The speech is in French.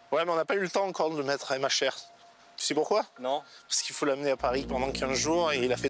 Ouais, mais on n'a pas eu le temps encore de le mettre à MHR. Tu sais pourquoi? Non. Parce qu'il faut l'amener à Paris pendant 15 jours et il a fait